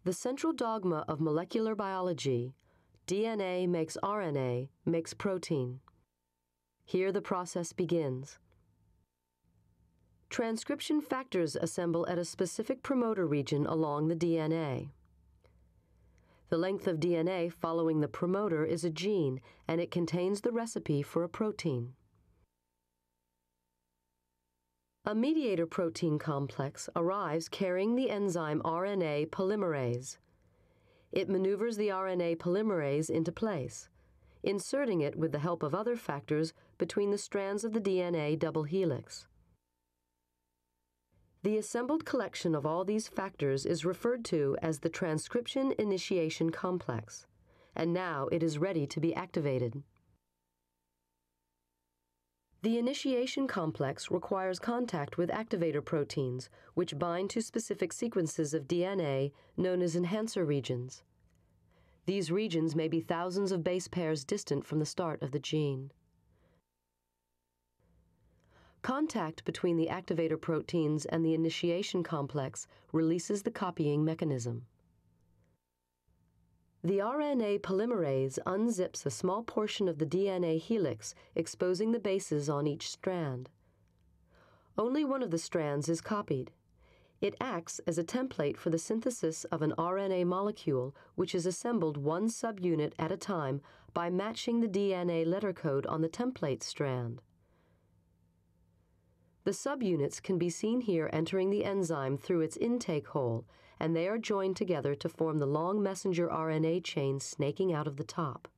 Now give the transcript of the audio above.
The central dogma of molecular biology, DNA makes RNA, makes protein. Here the process begins. Transcription factors assemble at a specific promoter region along the DNA. The length of DNA following the promoter is a gene, and it contains the recipe for a protein. A mediator protein complex arrives carrying the enzyme RNA polymerase. It maneuvers the RNA polymerase into place, inserting it with the help of other factors between the strands of the DNA double helix. The assembled collection of all these factors is referred to as the transcription initiation complex, and now it is ready to be activated. The initiation complex requires contact with activator proteins, which bind to specific sequences of DNA known as enhancer regions. These regions may be thousands of base pairs distant from the start of the gene. Contact between the activator proteins and the initiation complex releases the copying mechanism. The RNA polymerase unzips a small portion of the DNA helix, exposing the bases on each strand. Only one of the strands is copied. It acts as a template for the synthesis of an RNA molecule, which is assembled one subunit at a time by matching the DNA letter code on the template strand. The subunits can be seen here entering the enzyme through its intake hole, and they are joined together to form the long messenger RNA chain snaking out of the top.